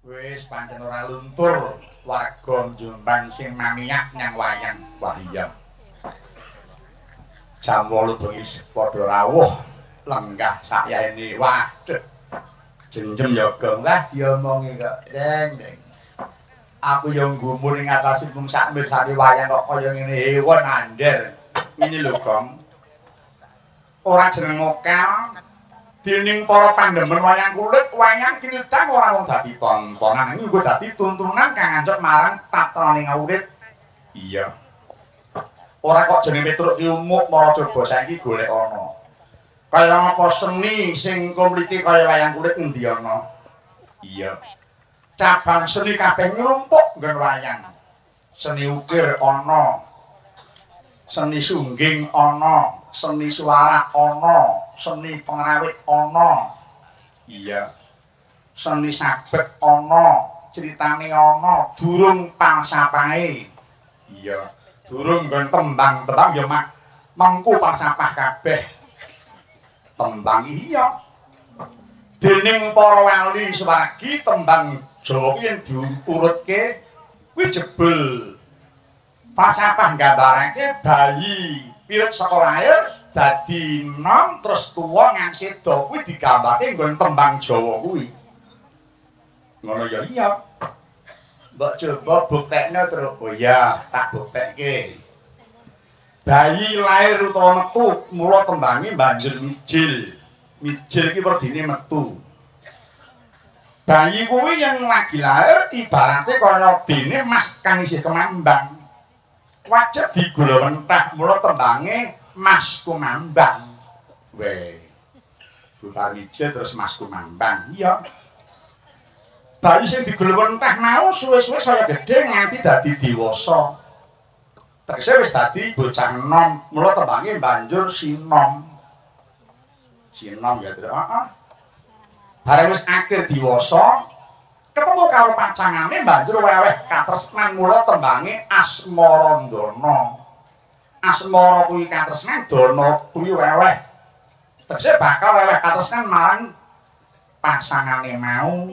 Wis pancen ora luntur warga Jombang sing mamiyak nyang wayang. Wah iya. Jam 8 bengi padha rawuh lenggah sayaene. Waduh. Jenjem ya gong lah diomongi kok. Deng. Aku yo nggumun ning atas mung sak mirsane wayang kok kaya ngene hewan andel. Ini lho gong. Ora jeneng mokal. Dening para pandemen wayang kulit, wayang cilitang ora mung dadi tontonan, iki uga dadi tuntunan kang anjuk marang tatraning urip. Iya. Ora kok jeneng Petruk Kiumuk Mara Coba saiki golek ana. Kaya apa seni sing komplike kaya wayang kulit endi ana? Iya. Cabang seni kabeh nglumpuk nggon wayang. Seni ukir ana. Seni sungging ana, seni suara ana, seni pengrawit ana. Iya. Seni sabet ana, critane ana, durung palsapahe. Iya. Durung nggon tembang-tembang ya mengku palsapah kabeh. Tembang iya. Dening para wali swargi tembang Jawa ki yen diurutke kuwi jebul falsafah nggambarake bayi pirit saka lair dadi nom terus tuwa ngang seda kuwi digambarke nggon tembang Jawa kuwi. Ngono ya iya. Mbok coba buktekno terus. Oh iya, tak buktekke. Bayi lair utawa metu mula tembange banjur mijil. Mijil ki werdine metu. Bayi kuwi yang lagi lahir ibarate kaya dene mas kang isih kemambang. Wajib digula mentah mula tembange Mas Kumambang. Weh. Bubar mijil terus Mas Kumambang. Iya. Bayi sing digula mentah mau suwe-suwe saya gedhe nganti dadi dewasa. Tegese wis dadi bocah enom, mula tembange banjur Sinom. Sinom ya, Tru. Heeh. Bareng wis akhir dewasa, ketemu karo pacangane banjur weweh katresnan mula tembange Asmarandana. Asmara kuwi katresnan, dana kuwi weweh. Tegese bakal weweh katresnan marang pasangane mau.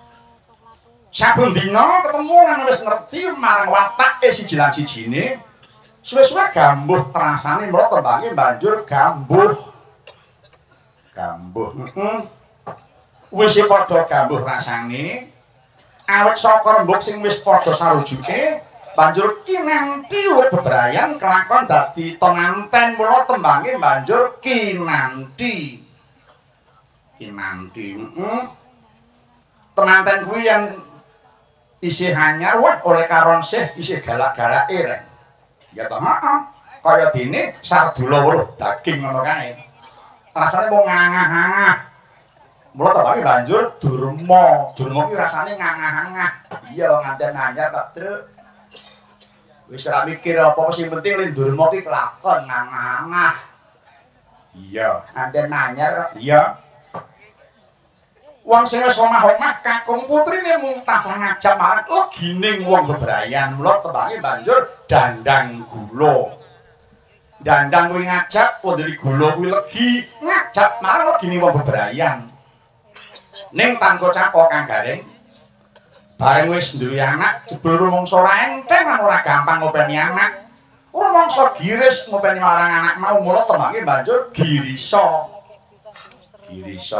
Saben dina ketemu lan wis ngerti marang watake siji lan sijine. Suwe-suwe gambuh terasane mula tembange banjur gambuh. Gambuh. Wis padha gambuh rasane. Awit saka rembug sing wis padha sarujuke banjur kinanti urip bebrayan kelakon dadi penganten mula tembange banjur kinanti. Kinanti. Penganten kuwi yang isih anyar wah oleh karon sih isih galak-galake rek. Ya toh heeh. Kaya dene sardula weruh daging ngono kae. Rasane mung ngangah-angah. Mula tembange banjur Durma. Durma ki rasane ngangah-angah. Iya nganten anyar kok, Truk. Wis ora mikir apa sing penting len Durma ki kelakon ngangah-angah. Iya, nganten anyar. Iya. Wong sing wis omah-omah kakung putrine mung tasah ngajak marang legining wong bebrayan. Mula tembange banjur Dandang Gula. Dandang kuwi ngajak, wondene gula kuwi legi ngajak marang legining wong bebrayan. Ning tangko capo Kang Garing bareng wis duwe anak jebul rumangsa ora enteng lan ora gampang ngopeni anak. Rumangsa giris ngopeni marang anak mau mula tembange banjur Girisa. Girisa.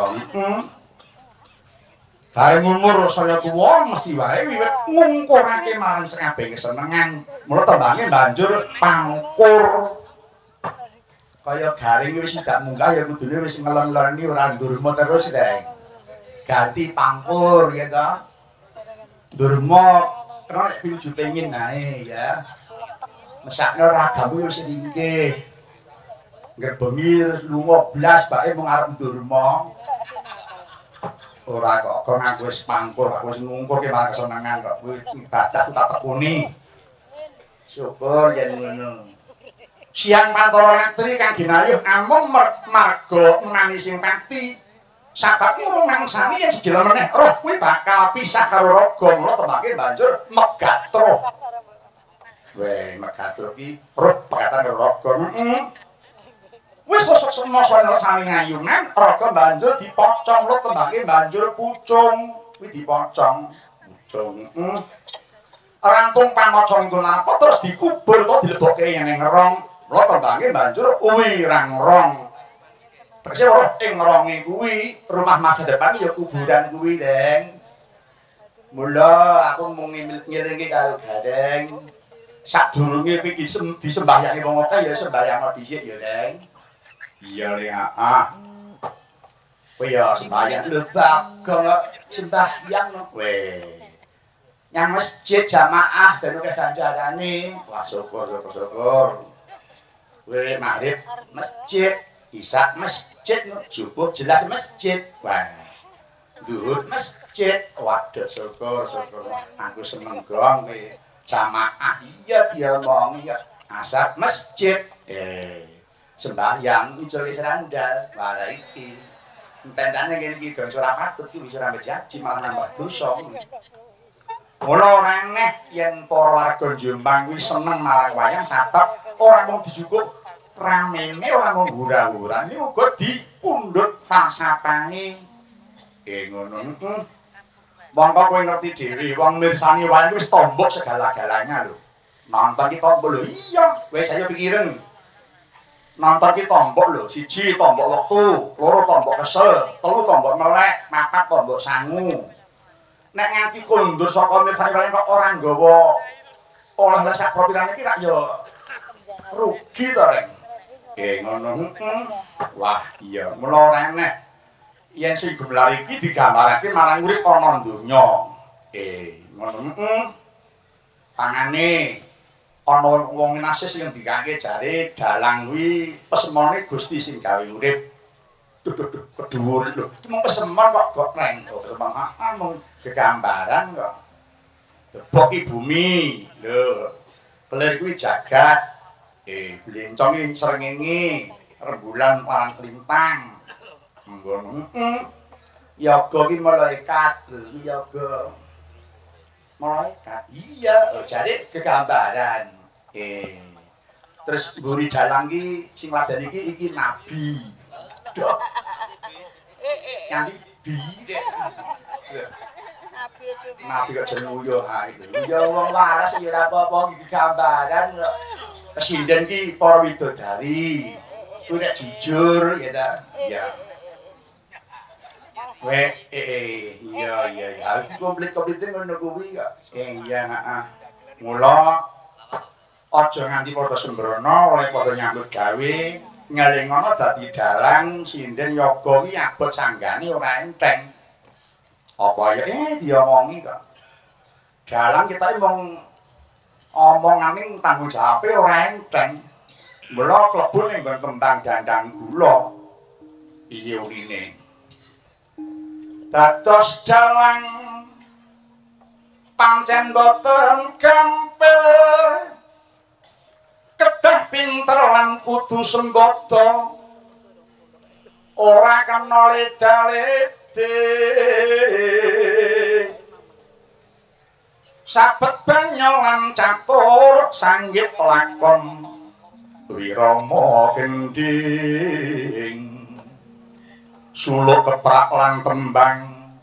Bareng umur saya tuwa mesti wae wiwit ngungkurake marang sekabeh kesenengan. Mula tembange banjur Pangkur. Kaya Garing wis gak munggah ya kudune wis ngelon-eloni ora Durma terus, Dek. Ganti Pangkur ya toh. Durma kena nek pinuju pengin ae ya. Mesakno ragamu wis ringkih. Ngrebengi lunga blas bae mung arep Durma. Ora kok aku wis Pangkur, aku wis ngungkurke marang kesenengan kok kuwi ibadah tak tekuni. Syukur yen ngono. Siang Pantara Ratri kang ginayuh amung marga menani sing pati. Sabab ngurung mangsani yen sejela meneh roh kuwi bakal pisah karo raga, mula tembange banjur Megatruh. Weh, Megatruh ki roh pegatan karo raga. Wis sosok semasa ngersani ngayunan, raga banjur dipocong, mula tembange banjur Pucung. Kuwi dipocong. Dong. Rampung pamaca niku napa terus dikubur to dilebokke ning ngerong. Lha tembange banjur wirang rong. Tegese weruh ing ngeronge kuwi rumah masa depan ya kuburan kuwi, Deng. Mula aku mung ngelingi karo Gadeng. Sadurunge iki disembahyangi wong akeh ya sembahyang dhisik ya, Deng. Iya, Lek. Kowe ya sembahyang lho bagong sembahyang weh. Yang masjid jamaah dan udah ganjarane. Wah syukur. Kowe maghrib masjid, isya masjid, subuh jelas masjid. Wah. Duhur masjid. Waduh syukur. Aku seneng gong kowe jamaah iya diomong ya. Asar masjid. Sembahyang ijol serandal. Wala iki. Entendane kene iki dong ora patut iki wis ora bejaji malah nambah dosa. Mula ora aneh yen para warga Jombang kuwi seneng marang wayang sabab ora mung dijukuk ramene ora mung hura-hurane uga dipundhut falsafahe. Ngono. Monggo kowe ngerti dhewe wong mirsani wayang wis tombok segala-galanya lho. Nonton ki tombok lho iya, wis saya pikirin. Nonton ki tombok lho, 1 tombok wektu, 2 tombok kesel, 3 tombok melek, 4 tombok sangu. Nek nganti kondur saka mirsani wayang kok ora nggawa oleh-oleh sak propirane iki rak ya rugi to, Reng. Ngono. Wah, iya, mula ora aneh yen sing gemelar iki digambarake marang urip ana donya. Ngono. Pangane ana wong nasis sing dikake jare dalang kuwi pesemone Gusti sing gawe urip. Duh kedhuwur lho. Cuma pesemon kok Reng. Pesemon mung gegambaran kok. Deboki bumi. Lho. Kelir kuwi jagat. Blencong iki srengenge, rembulan lan lintang. Ngono. Yaga ki malaikat. Yaga. Malaikat. Iya, jare gegambaran. Terus mburi dalang ki sing ladan iki nabi. Dok. Yang bi dek. Nabi kok jeneng uyo ha itu. Ya wong waras ya ora apa-apa iki gambaran kok. Kesinden ki para widodari. Kuwi nek jujur ya ta. Iya. Iya. Komplit-komplite ngono kuwi kok. Iya, heeh. Mula aja nganti padha sembrono oleh padha nyambut gawe. Ngelingono dadi dalang sinden yoga ki abot sanggane ora enteng. Apa ya diomongi kok. Dalang kita mung omongane tanggung jawabe ora enteng. Mula klebu ning nggon kembang dandang gula. Piye urine. Dados dalang pancen boten gampil. Kedah pinter lan kudu sembada ora kena leda-lede sabet banyo lan catur sanggit lakon wirama gending suluk keprak lan tembang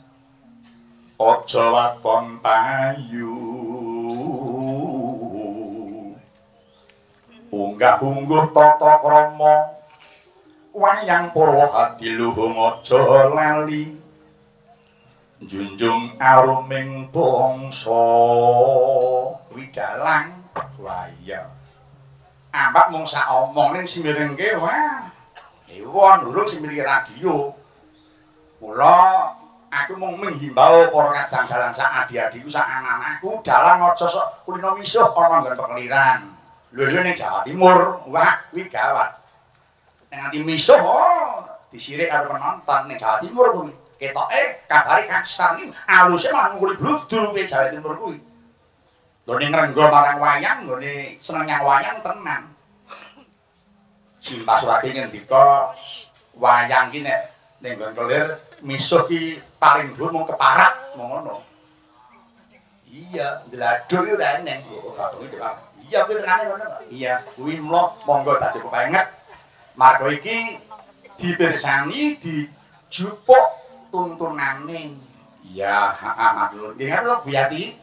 aja waton payu unggah-ungguh tata krama wayang Purwahadi luhung aja lali junjung aruming bangsa kuwi dalang wayang ambak mung sak omong ning simiringke wah ewon urung simiri radio mula aku mung menghimbau para kadang dalang sak adi-adiku sak anak-anakku dalang aja sok kulino misuh ana nggon pekeliran lho ning Jawa Timur, wah kuwi gawat. Nek nganti misuh disirik karo penonton ning Jawa Timur kuwi. Ketoke kabare kasar iki aluse malah nguli bludru kuwi Jawa Timur kuwi. Nggone ngrenggo marang wayang, nggone seneng nyang wayang tenan. Simpah Surati ngendika wayang ki nek ning nggon kelir misuh ki paling dhuwur mung keparat mung ngono. Iya, ndladuk ki ora eneng kok katonge dhewe. Iya kuwi tenane ngono kok. Iya, kuwi mula monggo dadi kepenget. Marga iki dipirsani dijupuk tuntunane. Iya, matur. Ingat lho Bu Yati.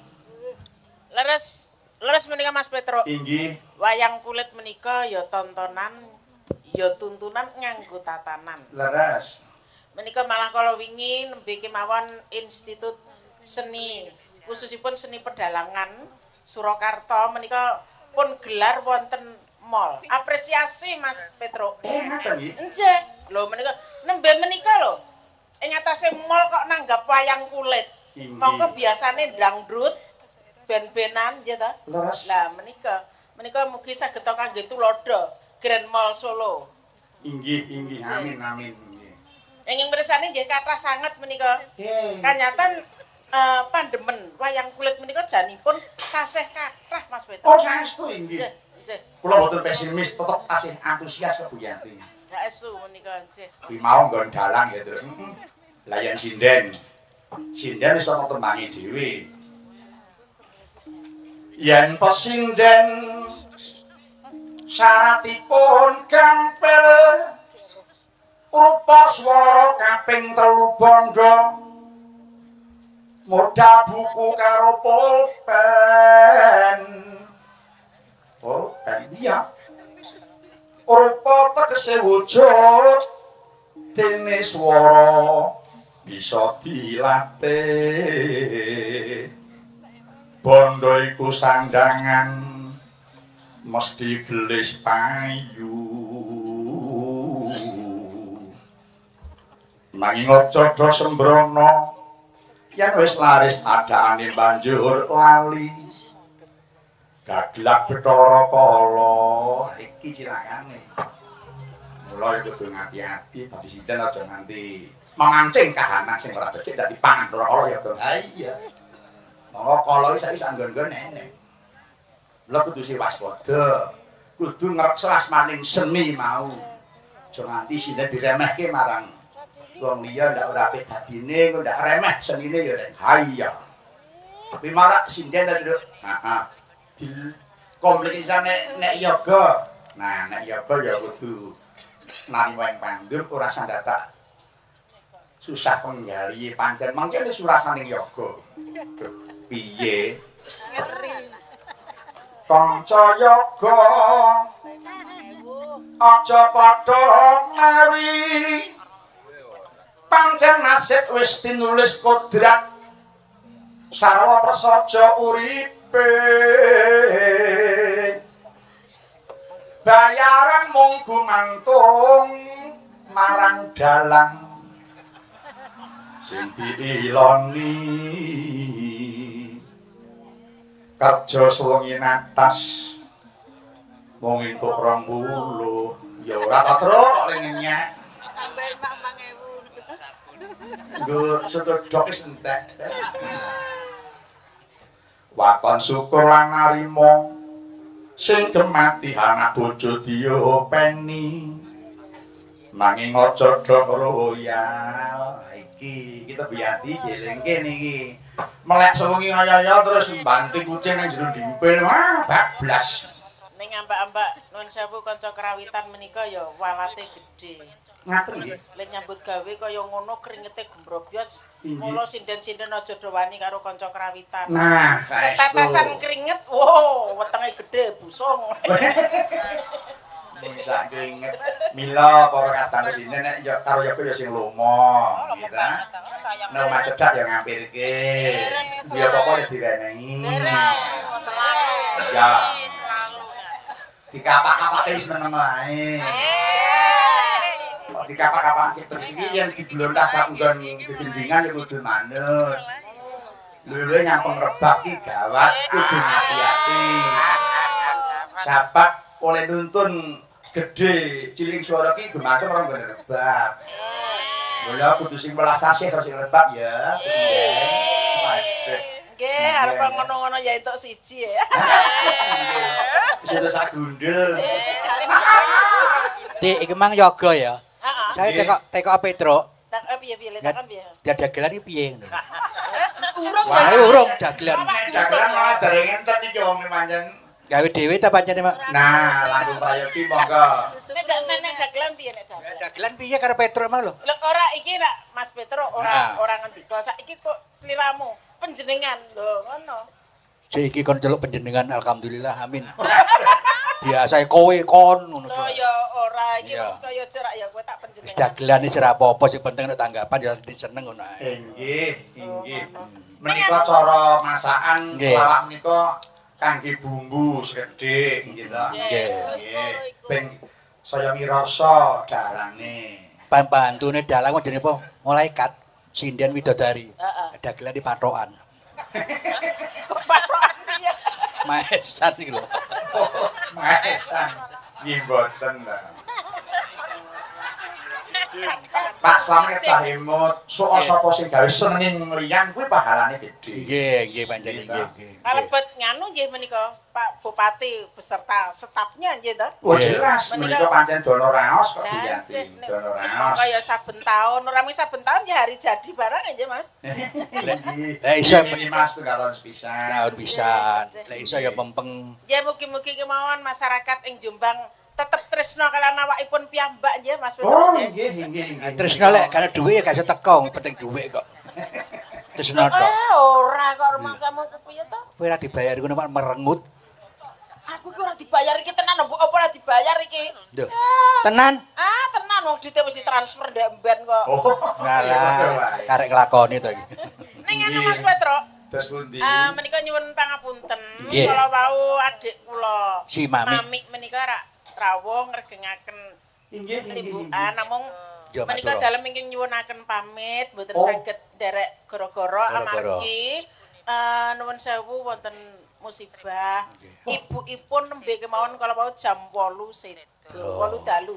Leres menika Mas Petro. Inggih. Wayang kulit menika ya tontonan, ya tuntunan nganggo tatanan. Leres. Menika malah kala wingi nembe kemawon Institut Seni, khususipun seni pedalangan Surakarta menika pun gelar wonten mall. Apresiasi Mas Petro. Ngaten nggih. Nggih. Lho menika nembe menika lho. Ing atase mall kok nanggap wayang kulit. Mongko biasane dangdut, ben-benan ya ta? Leres. Lah menika mugi saged kangge tulodo Grand Mall Solo. Inggih. Amin. Ingin mirsani nggih kathah sanget menika. Kanyatan pandemen wayang kulit menika janipun tasih kathah Mas Petro. Oh, saestu inggih. Nggih. Kula boten pesimis, tetep tasih antusias Bu Yanti. Saestu menika nggih. Kuwi mau nggon dalang ya, Tru. Lah yen sinden. Sinden wis ana tembange dhewe. Yen pesinden syaratipun gampil rupa swara kaping 3 bondo modal buku karo pulpen iya rupa tegese wujud dene swara bisa dilatih bondo iku sandangan mesti gelis payu nanging aja do sembrono yen wis laris adane banjur lali gaglak Bathara Kala iki cilakane mula kudu ngati-ati dadi sinten aja nganti memancing kahanan sing ora becik dadi pangan Bathara Kala ya Gong. Ha iya monggo kala iki saiki sanggon-nggon enek lha kudu sing waspada kudu ngreksa asmaning seni mau aja nganti sinten diremehke marang wong liya ndak ora apik dadine kok ndak remeh senine ya nek ha iya tapi marak sinden tadi heeh di komplikasane nek yoga nah nek yoga ya kudu nari wae pandur ora sandatak susah penggali pancen mangke nek surasaning yoga piye kanca yoga aja padha ngari pancen nasib wis tinulis kodrat sarwa prasaja uripe bayaran mung gumantung marang dalang sing diiloni kerja suwengi atas mung entuk 20 ya ora ta truk lengennya Tambah 5.000. nggo sedodok wis entek waton syukur lan narima sing kemati anak bojo diopeni nanging aja doh royal iki kita biati jelengke niki melek sewengi ngaya-ya terus mbanting kucing nang jero dimpil wah bablas Ning ambak-ambak nuwun sewu kanca kerawitan menika ya walate gedhe. ngaten nggih Lek nyambut gawe kaya ngono kringete gembrobyos. Mula sinden-sinden aja do wani karo kanca kerawitan. nah Ketetesan keringet, wow, wetenge gedhe busung. bisa inget mila para kadang sini nek ya karo ya sing lomo gitu nek macedak ya ngampirke ya pokoknya direnehi ya dikapak-kapake wis meneng wae dikapak-kapake terus iki yen diglontah bak nggon gedendingan ya kudu manut lho nyampeng rebak iki gawat kudu hati-hati sahabat oleh nuntun gede cilik suara ki gemaken orang bener rebab. Bola kudu sing welas asih terus sing rebab ya. Nggih, arep ngono-ngono ya entuk siji ya. Wis entuk sak gundul. Dik iki mang yoga ya. Heeh. Saya teko Petro. Tak piye-piye tak piye. Dagelan iki piye ngono. Urung Wah, urung dagelan. Dagelan malah dereng enten iki wong pancen. Gawe dhewe ta pancene, Mak? Nah, langkung prayogi monggo. Nek nenek dagelan piye nek dagelan? Dagelan piye karo Petro emang lho? Lho ora iki nak Mas Petro ora ngendika. Saiki kok sliramu panjenengan lho ngono. Iki kon celuk panjenengan alhamdulillah amin. Biasa kowe kon ngono to. Lho ya ora iki wis kaya cerak ya kowe tak panjenengan. Wis dagelan iki ora apa-apa sing penting nek tanggapan ya seneng ngono ae. Inggih. Menika cara masakan lawak menika kangge bumbu sekedhik gitu. Nggih. Ben saya mirasa darane. Pambantune dalang jenenge apa? Malaikat Sinden Widodari. Dagelan di patokan. Patokan piye? Maesan iki lho. Maesan. Nggih mboten ta. Pak Slamet Tahimut, sok sapa sing gawe seneng liyan kuwi pahalane gedhe. Nggih, pancen nggih. Kalebet nganu nggih menika Pak Bupati beserta stafnya nggih to. Oh jelas, menika pancen dono raos kok diyanti. Dono raos. Kaya saben taun, ora mung saben taun ya hari jadi barang aja Mas. Lah iso Mas tunggalon sepisan. Tahun pisan. Lah iso ya pempeng. Ya mugi-mugi kemawon masyarakat ing Jombang tetep tresno kalian awakipun piyambak nggih Mas Petro. Oh nggih. Tresno lek karena duwe ya gak iso teko, penting duwe kok. Tresno tok. Ora kok rumangsamu kepiye to? Kowe ora dibayar ngono mak merengut. Aku iki ora dibayar iki tenan mbok apa ora dibayar iki? Lho. Tenan? Tenan wong dite wis ditransfer ndek mben kok. Oh. Ngalah, karek nglakoni to iki. Ning anu Mas Petro. Terus pundi? Menika nyuwun pangapunten. Nggih. Kala wau adik kula. Si Mami. Mami menika rawuh ngregengaken Inggih. timbukan namung Ya, menika matur. dalem ingkang nyuwunaken pamit mboten Oh. saged nderek gara-gara Gara-gara. amargi nuwun sewu wonten musibah. Ibu-ipun nembe kemawon kala wau jam 8 sedo. 8 dalu.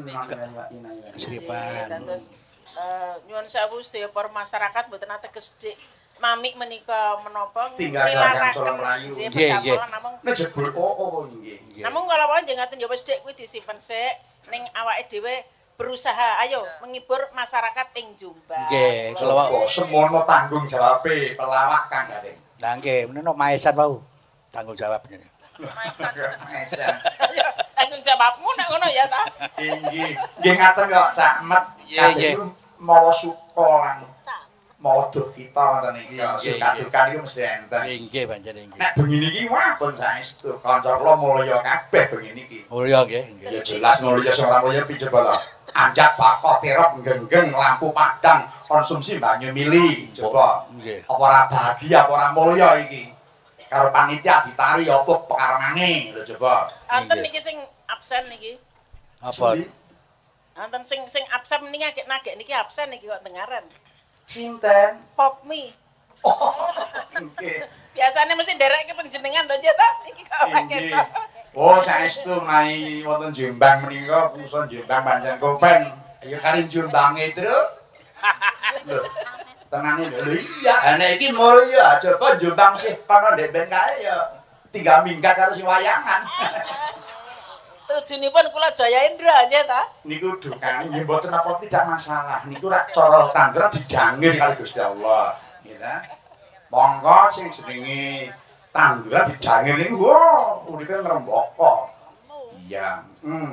Keseripan. Terus nyuwun sewu sedaya para masyarakat mboten ateges dik Mami menika menapa Tinggal Gagang Solo Melayu. Nggih. namung Nejebul nggih. namung kala wau nggih ngaten ya wis dik kuwi disimpen sik ning awake dhewe berusaha ayo menghibur masyarakat ing Jombang. Nggih, kala wau. Semono tanggung jawabe pelawak Kang Gasing. Lah nggih, meneno maesan wau. Tanggung jawab jenenge. Maesan. Ayo tanggung jawabmu nek ngono ya ta. Inggih. Nggih ngaten kok Cak Met. Nggih. Mawa suka lan mawa duh kita ngoten iki. Nggih, Suka-dukan iki mesti enten. Nggih, pancen nggih. Nek bengi niki wah pun saestu. Kanca kula mulya kabeh bengi niki. Mulya nggih, nggih. Ya jelas mulya sing ora mulya piye coba lho. Anjak bakoh terop genggeng lampu padang konsumsi banyu mili coba. Nggih. Apa ora bahagia apa ora mulya iki? Karo panitia ditari apa pekarmane lho coba. Anten niki sing absen niki. Apa? Anten sing absen niki nagek niki absen niki kok dengaran. Sinten? Popmi. Nggih. Biasanya mesti nderek ke panjenengan lho ya ta. Iki kok Inggih. Oh, saestu mari wonten Jombang menika puson Jombang pancen kopen. Ya kari Jombange, Tru. Lho. Tenane lho iya, nek iki mulya coba Jombang sih kono ndek ben kae ya tinggal minggat karo sing wayangan. Tujunipun kula Jaya Indra nggih ta. Niku dukane nggih mboten apa tidak masalah. Niku rak cara Tangerang dijangir kali Gusti Allah, nggih ta. Monggo sing jenenge Tangerang dijangir niku wah uripe ngrembaka. Iya.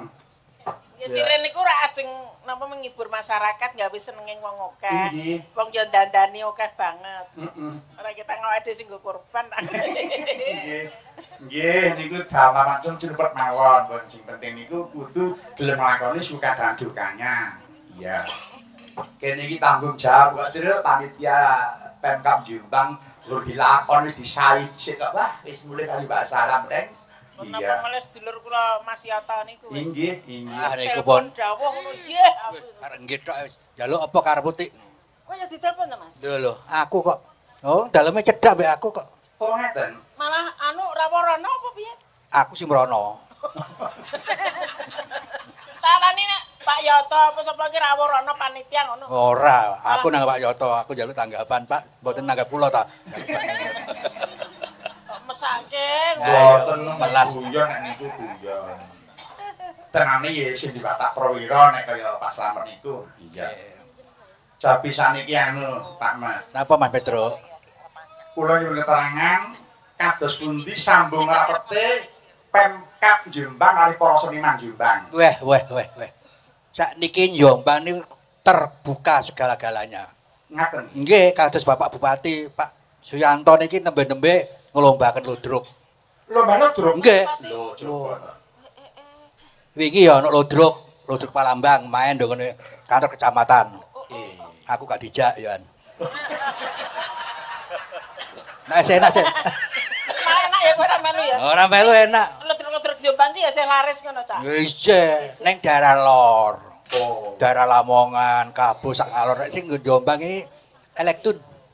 Ya siren niku ora ajeng napa menghibur masyarakat gawe senenge wong akeh. Inggih. Wong yo dandani akeh banget. Heeh. Ora kita ngawade sing nggo korban. Nggih. Nggih niku dalaman cepet mawon. Sing penting niku kudu gelem nglakoni suka dan dukanya. Iya. Kene iki tanggung jawab kok Tru panitia Pemkab Jombang lur dilakon wis disaid sik kok wah wis mulai kali Mbak Salam Reng. Menapa malah sedulur kula Mas Yata niku wis. Inggih. Ah niku pun. Dawuh ngono nggih. Arek nggih tok njaluk apa karepmu Tik? Kok ya ditelepon to Mas? Lho, aku kok. Oh, daleme cedhak mbek aku kok. Oh ngeten. Malah anu raworana apa piye? Aku sing mrono. Tarani nek Pak Yata apa sapa ki raworana panitia ngono. Ora, aku nang Pak Yoto, aku njaluk tanggapan, Pak. Mboten nanggap kula ta. Mesake. Mboten melas. guyon nek niku guyon. Tenane ya sing diwatak prawira nek kaya Pak Slamet niku. Iya. Japi saniki anu Pak Mas. Napa Mas Petro? Kula nyuwun keterangan kados pundi sambung rapete Pemkab Jombang kali para seniman Jombang. Weh. Sakniki Jombang niku terbuka segala-galanya. Ngaten. Nggih, kados Bapak Bupati Pak Suyanto niki nembe-nembe ngelombaken ludruk. Lomba ludruk. Nggih. Lho, coba. Wingi ya ana ludruk Palambang main ndongone kantor kecamatan. Aku gak dijak ya. Nah, enak sih. Enak ya kowe ora melu ya. Ora melu enak. Ludruk-ludruk Jombang ki ya sing laris ngono, Cak. Ya isih ning daerah lor. Oh. Daerah Lamongan, Kabo sak alor nek sing nggo Jombang iki elektun.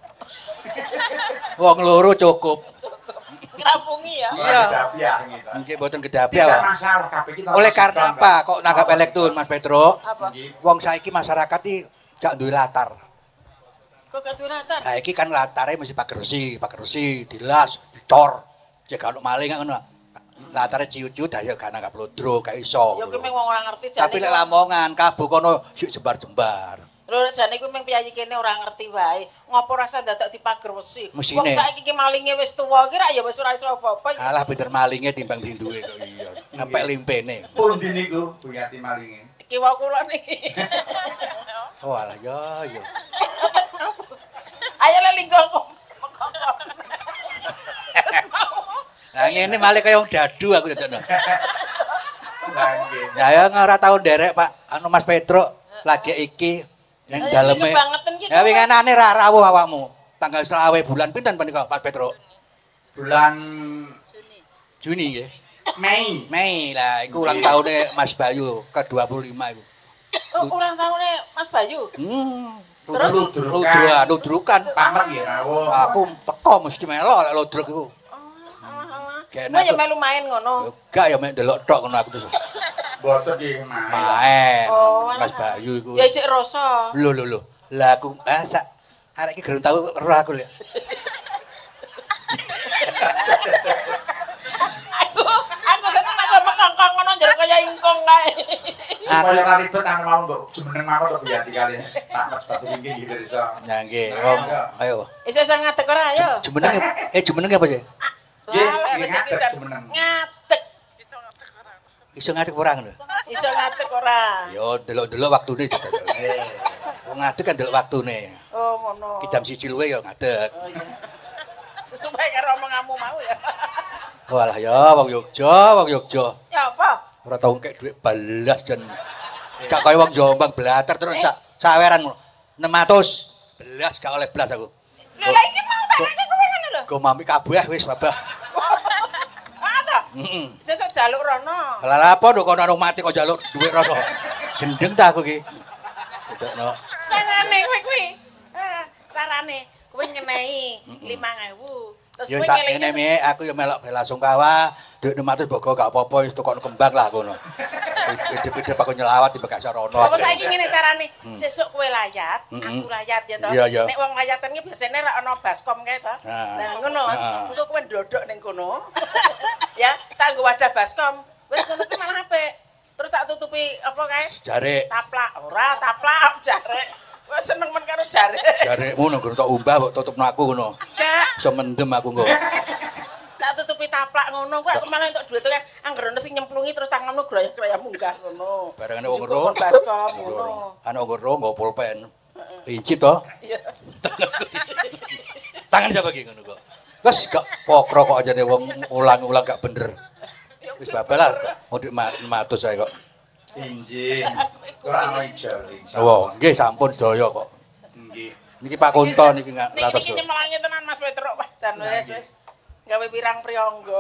Wong loro cukup. Ngrampungi ya. Iya. Gedapiah gitu. Nggih mboten gedapi Tidak ya. masalah kabeh kita. Oleh karena apa kok nanggap elektun Mas Petro? Apa? Wong saiki masyarakat iki gak duwe latar. Kok gak duwe latar? Nah iki kan latare mesti pakai resi, dilas, dicor. Cek kalau maling ngono. Latare ciut-ciut ayo gak nanggap ludruk, gak iso. Ya kuwi mung wong ora ngerti jane. Tapi lek Lamongan, Kabo kono sik jembar-jembar. Lho jane kuwi mung piyayi kene ora ngerti wae. Ngopo rasa dadak dipager wesi. Mesine. Wong saiki ki malinge wis tuwa ki ra ya wis ora iso apa-apa. Alah pinter malinge timbang dinduwe kok iya. Ngepek limpene. Pundi niku Buyati malinge? Kiwa kula niki. Oh alah ya. Ayo le linggo. Lah ngene malih kaya wong dadu aku dadekno. Lah nggih. Ya ya ora tau nderek Pak anu Mas Petro lagi iki ning daleme. Ya winginane ra rawuh awakmu. Tanggal 20 bulan pinten menika Pak Petro? Bulan Juni nggih. Mei. Lah iku ulang tahunnya Mas Bayu ke-25 iku. Oh, ulang tahunnya Mas Bayu. Terus Ludrukan. pamer nggih rawuh. Aku teko mesti melok lek ludruk iku. Nah, ya melu main ngono. Gak ya mek delok tok ngono aku tuh. Boten nggih main. Main. Oh, Mas Bayu iku. Ya isik rasa. Lho. Lah aku sak arek iki gerung tau roh aku lho. Aku seneng aku mekongkong ngono njero kaya ingkong kae. Supaya ora ribet anu mau mbok jumeneng mawon to Buyati kali. Tak Mas Batu iki nggih iso. Nah nggih, Om. Ayo. Iso ngadeg ora ayo. Jumenenge apa sih? Nggih, Walah, wis ngadeg iki jumeneng. ngadeg. Iso ngadeg ora ngono? Iso ngadeg ora? Yo delok-delok waktune. Wong ngadeg kan delok waktune. Oh ngono. Ki jam 1 luwe yo ngadeg. Oh iya. Sesuai karo omonganmu mau ya. Walah ya wong Yogya. Ya apa? Ora tau ngek dhuwit balas jan. Wis gak kaya wong Jombang blater terus saweran 600 belas gak oleh belas aku. Lha lha iki mau tak ngene kowe ngono lho. Go mami kabeh wis babah. Ada. Sesuk jaluk rono. Lah apa nduk kono mati kok njaluk dhuwit rono. Gendeng ta aku iki. Dedekno. Carane kowe kuwi. Carane kowe ngenehi 5.000. Terus Ya kowe tak ngelingi ngene aku ya melok bela sungkawa, dhuwit 600 bogo gak apa-apa wis tukokno kembang lah ngono. Ide-ide aku nyelawat tiba gak sarono. apa saiki ngene carane? Sesuk kowe layat, aku layat ya to. Iya. Nek wong layatan ki biasane ra ana baskom kae to. Nah ngono. Engko kowe ndodok ning kono. Ya, tak nggo wadah baskom. Wis ngono ki malah apik. Terus tak tutupi apa kae? Jare Taplak. Ora taplak jare. Wes seneng men karo jare. Jarek ngono guru tak umbah mbok tutupno aku ngono. Enggak. Iso mendem aku engko. Tak tutupi taplak ngono, kok aku malah entuk duit kan anggere ono sing nyemplungi terus tanganmu groyak-groyak munggah ngono. Barangane wong Cukup ngero. baskom ngono. Ana wong ngero nggo pulpen. Prinsip to. Iya. Tangan siapa iki ngono kok. Wes gak pokro kok ajane wong ulang-ulang gak bener. Wis babal lah mudik 500 ae kok. Injing. Ora ana ijol iki. Oh, nggih sampun sedaya kok. Nggih. Niki Pak Kunto niki ratos. Niki nyemelangi tenan Mas Petro, wah jan wis. Gawe pirang priyangga.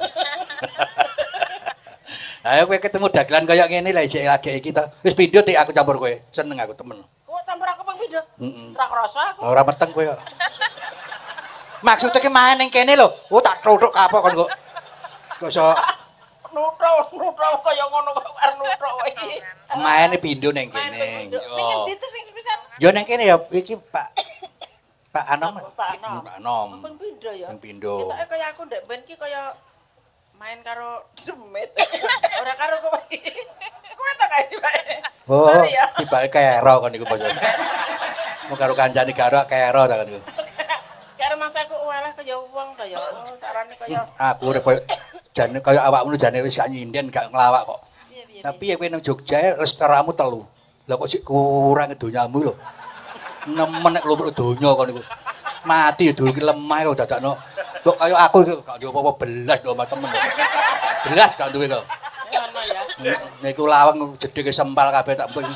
Ayo kowe ketemu dagelan kaya ngene lah isih lagi iki ta. Wis pindho tik aku campur kowe. Seneng aku temen. Kok campur aku ping pindho? Ora krasa aku. Ora meteng kowe kok. Maksudnya ki main ning kene lho. Oh tak truthuk kapok kon kok. Kok iso Nuthuk kaya ngono kok arep nuthuk iki. maine pindho ning Main kene. pindho. Ning endi to sing sepisan? Yo ning kene ya iki Pak Anom. Pak Anom. Pak Anom. Ping pindho ya. Ping pindho. Ketoke kaya aku ndek ben ki kaya main karo demit. Ora karo kowe. Kowe to kae bae. Oh, Sorry ya. tibake kero kon niku bojone. Mau karo kancane karo kero ta kon niku. Karo mas aku walah kaya wong kaya carane kaya Aku urip koyo jane kaya awakmu jane wis gak nyinden gak nglawak kok. Tapi ya kowe nang Jogja restoranmu telu. Lah kok sik kurang donyamu lho. Nemen nek lumruk donya kon niku. Mati ya iki lemah kok dadakno. Kok kaya aku iki gak duwe apa-apa belas do sama temen. Belas gak duwe kok. Ngono ya. Niku lawang jedhe sempal kabeh tak pun.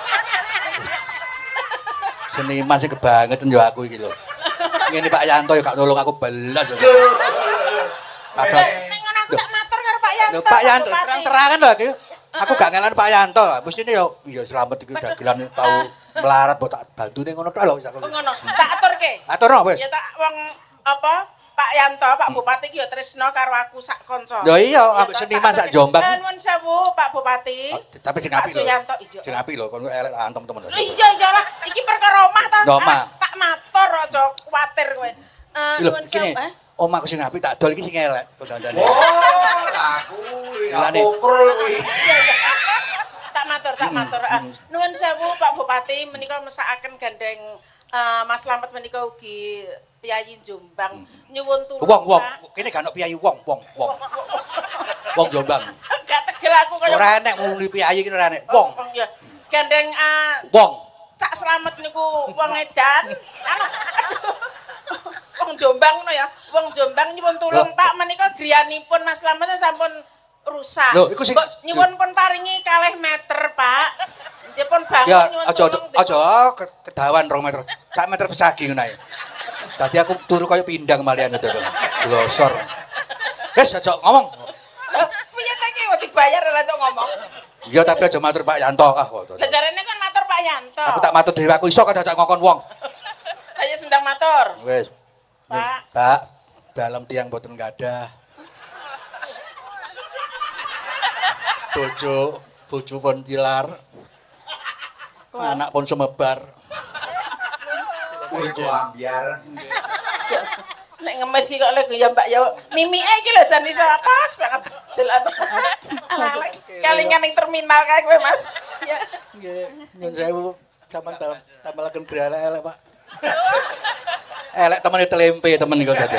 Seniman sing kebangetan yo aku iki lho. Ngene Pak Yanto ya gak nolong aku belas. Padahal Nek ngono aku tak matur karo Pak Yanto. lho Pak Yanto terang-terangan lho iki. Aku gak ngelan Pak Yanto. Mestine yo ya slamet iki dagelan tau melarat mbok tak bantune ngono tok lho wis aku. Ngono. Tak aturke. Aturno wis. Ya tak wong apa Pak Yanto, Pak Bupati ki ya tresno karo aku sak kanca. Lho iya, ambek seniman sak Jombang. Nuwun sewu Pak Bupati. Tapi sing Pak apik lho. Suyanto iya. Sing apik lho, kon elek antem temen. Iya iyalah, iki perkara omah ta. Omah. Tak matur aja kuwatir kowe. Lho, Nuwun kene sewu. omahku sing apik tak dol iki sing elek. Dandane. Oh, aku pokrol kuwi. Tak matur. Nuwun sewu Pak Bupati menika mesakaken gandeng Mas Slamet menika ugi Piyayi Jombang nyuwun tulung. Wong, kene gak ono piyayi wong. Wong Jombang. Gak tegel aku kaya Ora enek muni piyayi iki ora enek. Wong. Ya. Gandeng Wong. Cak Slamet niku wong edan. Wong Jombang ngono ya. Wong Jombang nyuwun tulung Pak menika griyanipun Mas Slamet sampun rusak. Lho, iku sing nyuwun pun paringi 2 meter, Pak. Nggih pun bangun ya nyuwun aja tulung. kedawan 2 meter. 1 meter pesagi ngono ae. Dadi aku turu kaya pindang malian itu. Glosor. Wes aja ngomong. Piye ta iki kok dibayar ora tok ngomong. Iya tapi aja matur Pak Yanto. Kok. Lah jarene kan matur Pak Yanto. Aku tak matur dhewe aku iso kok dadak ngongkon wong. Ayo sendang matur. Wes. Pak. Pak, dalam tiang boten gadah. Bojo pun tilar. Anak pun semebar. Kuwi ambiar. Nek ngemes iki kok lek ya Mbak ya mimike iki lho jan iso pas banget delan. Ala kalingan ning terminal kae kowe Mas. Ya. Nggih, nyun sewu sampean tambalaken grala elek, Pak. Elek temene telempe temen kok dadi.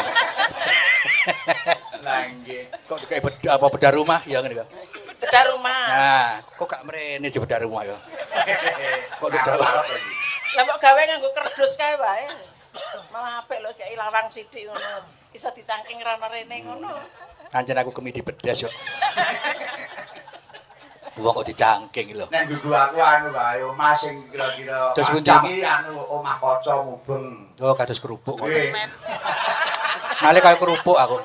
Lah nggih. Kok kayak bedah rumah ya ngene kok. Bedah rumah. Nah, kok gak mrene di bedah rumah ya. Kok udah Lah kok gawe nganggo kerdus kae wae. Malah apik lho kayak lawang sithik ngono. Bisa dicangking rana rene ngono. Kancen aku kemi dibedas yo. Wong kok dicangking lho. Nek gugu aku anu wae omah sing kira-kira Terus pundi, iki anu omah kaca mubeng. Oh, kados kerupuk kok. Nggih. Male kaya kerupuk aku.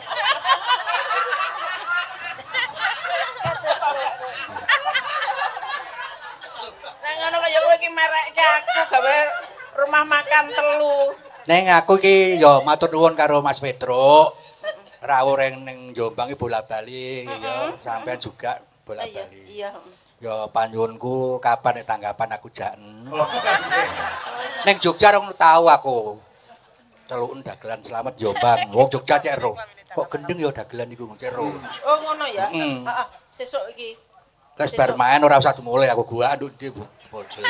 Nah ngono kaya kowe iki merekke aku gawe rumah makan telu. Neng aku iki yo matur nuwun karo Mas Petro. Rawuh ning Jombang iki bola-bali ya, sampean juga bola-bali. Iya. Yo panyuwunku kapan nek tanggapan aku jaken. Ning Jogja rong tau aku. Teluken dagelan Slamet Jombang. Wong Jogja cek ero. Kok gendeng yo dagelan iku cek ero. Oh ngono ya. Heeh. Sesuk iki. Wis bar main ora usah dimulai aku gua nduk ndi bodol.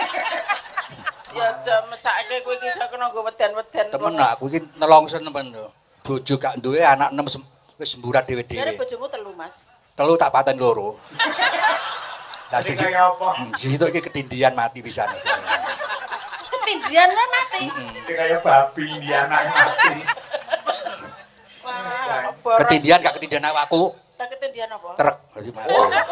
Ya aja mesake kowe iki iso kena nggo weden-weden. Temen aku iki nelongsen temen lho. Bojo gak duwe anak 6 wis semburat Jare dhewe-dhewe. bojomu telu, Mas. Telu tak paten loro. Lah Sing sing kaya apa? situ iki ketindian mati pisan. Ketindian kan mati. Sing kaya babi ndi anake mati. Wah, boros. Ketindian gak ketindian awakku. Tak ketindian apa? Trek dadi mati.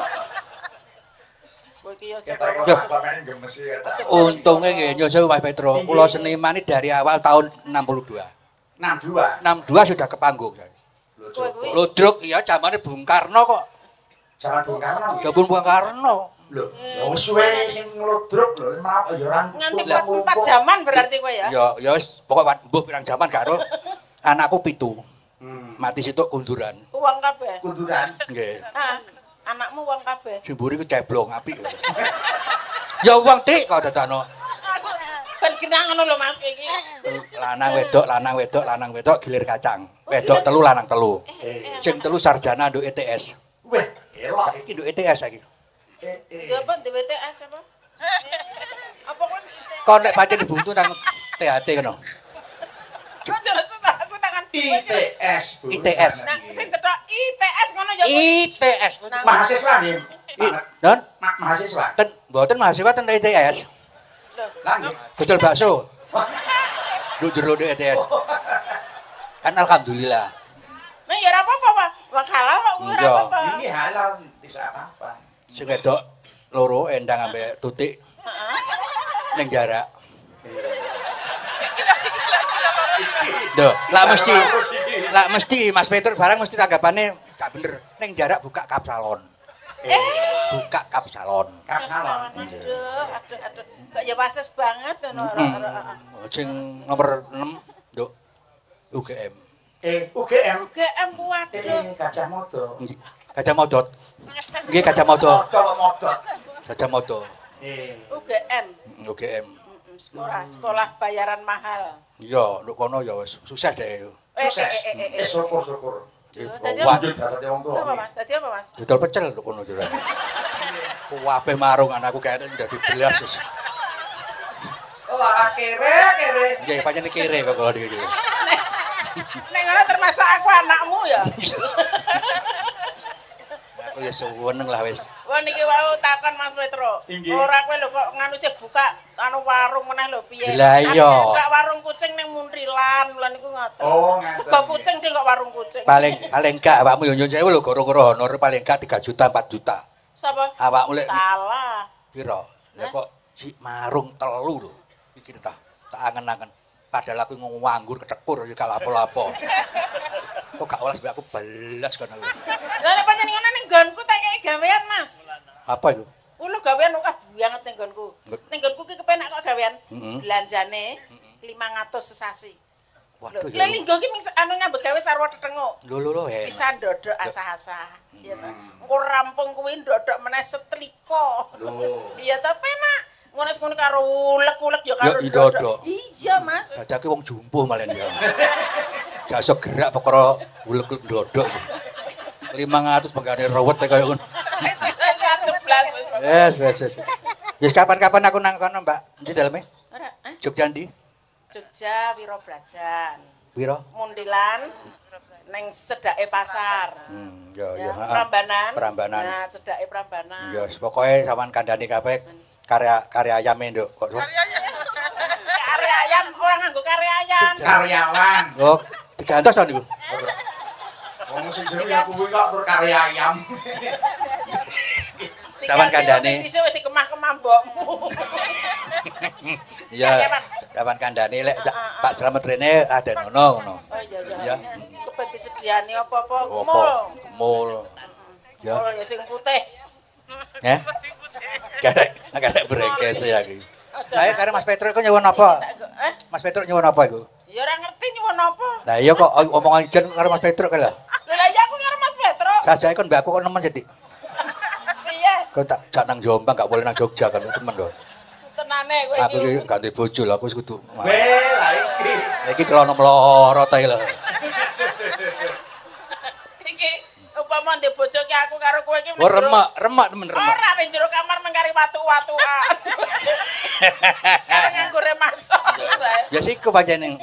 Kowe iki aja Ketok Yo. sampeyan gemes ya tak. Untunge nggih nyonya Mas Petro, kula seniman iki dari awal tahun 62. 62. 62 sudah ke panggung saya. Lho, Kowe kuwi Ludruk iya zamane Bung Karno kok. Jaman Bung Karno. Ya Bung Karno. Lho, wong suwe sing ngludruk lho, maaf ya ora nganti 4 jaman berarti kowe ya. Ya wis pokoke mbuh pirang jaman gak ero. Anakku 7. Mati situ kunduran. Uang kabeh. Kunduran. Nggih. Ah, anakmu uang kabeh. Sing mburi ku ceblong apik. Ya wong tik kok dadakno. Aku ben genah ngono lho Mas iki. Lanang wedok gilir kacang. Wedok telu lanang telu. Sing telu sarjana nduk ETS. Weh, elok. Iki nduk ETS saiki. Ya apa DWTS apa? Apa kok Kon nek pancen buntu nang THT ngono. kok jelas aku tangan. ITS, Bu. ITS. Nah, sing cetok ITS ngono ya. ITS. Mahasiswa nggih. Don, Mahasiswa. ten mboten mahasiswa ten ITS. Lah nggih. Dodol bakso. Lu jero ITS. Kan alhamdulillah. Nah, ya ora apa-apa, Pak. Wong halal kok ora Iya. apa-apa. Ini halal tidak apa-apa. Sing wedok loro endang ambek tutik Heeh. ning jarak. Iki. Lho, lak mesti Mas Petruk barang mesti tanggapane gak bener. Ning jarak buka kap salon. Buka kap salon. Kapsalon. Aduh. Kok ya pases banget ngono. Sing nomor 6, Nduk. UGM. UGM. GM waduh. Gajah Mada. Gajah Modot. Nggih Gajah Modo. Kalau modot. Gajah Modo. UGM. UGM. Sekolah bayaran mahal. Iya, nduk kono ya wis sukses deh. Sukses. Syukur-syukur. Tadi Lanjut dasar wong tua. apa Mas? Tadi apa Mas? Dodol pecel nduk kono jare. Kabeh marung anakku kayaknya udah dibelas wis. Oh, kere. Nggih, pancen kere kok kalau iki. Nek ngono termasuk aku anakmu ya. Aku ya seneng lah wis. Wah niki wau takon Mas Petro. Inggih. Ora kowe lho kok nganu sih buka anu warung meneh lho piye? Lah iya. Aku buka warung kucing ning Muntrilan, lha niku ngoten. Oh, ngaten. Sego kucing ding kok warung kucing. Paling gak awakmu yo nyun sewu lho goro-goro honor paling gak 3 juta 4 juta. Sapa? Awakmu lek Salah. piro? Lah kok si marung telu lho. Pikir ta. Tak angen-angen. Padahal aku nganggur ketekur ya gak lapo-lapo. Kok gak olas mbak aku belas kan aku. Lah nek pancen ngono ning nggonku tak kei gawean, Mas. Apa itu? Kulo gawean kok banget ning nggonku. Ning nggonku ki kepenak kok gawean. Heeh. Belanjane 500 sesasi. Waduh Lah ya. linggo ki anu nyambut gawe sarwa tetenguk. Lho. Bisa ndodok asah-asah. Iya ta. Engko rampung kuwi ndodok meneh setrika. Lho. Iya ta penak. Ngono ngono karo ulek-ulek ya Ya, karo ndodok. Iya, Mas. Dadake wong jumpuh malah ya. Gak iso gerak perkara ulek ndodok. 500 pegane ruwet kaya ngono. 11 Wes. Wis kapan-kapan aku nang kono, Mbak. Ndi daleme? Ora, Jogja ndi? Jogja Wirobrajan. Piro? Mundilan neng sedake pasar. Ya, Ya, heeh. Prambanan. Nah, cedake Prambanan. Ya, pokoke sampean kandhani kabeh karya ayame nduk. Kok Kare ayam, orang nganggo kare ayam. Karyawan. oh, digantos to niku. Wong sing jenenge ya kuwi kok berkarya ayam. Sampean kandhane. Dhisik wis dikemah-kemah mbokmu. Iya, sampean kandhani lek Pak Slamet rene ada nono ngono. Oh iya. Ya. Kepet disediani apa-apa Opo? kumul. Kemul. Ya. Oh ya sing putih. Karek brengkes ya iki. Ayo karo Mas Petruk iku nyuwun apa? Mas Petruk nyuwun apa iku? Ya ora ngerti nyuwun apa. Lah iya kok omongan ijen karo Mas Petruk kan lho. Lah ya aku karo Mas Petro. Sajae kon mbak aku kok nemen jadi. Piye? Kau tak jak nang Jombang gak boleh nang Jogja kan temen lho. Tenane kowe Aku iki gak duwe bojo lho, aku wis kudu. Weh, lah iki. Iki celana mloro ta lho. Iki upama ndek bojo ki aku karo kowe ki. Oh remak temen remak. Ora ning jero kamar mengkari watu-watuan. Karo nganggo remasok. Ya siku pancene.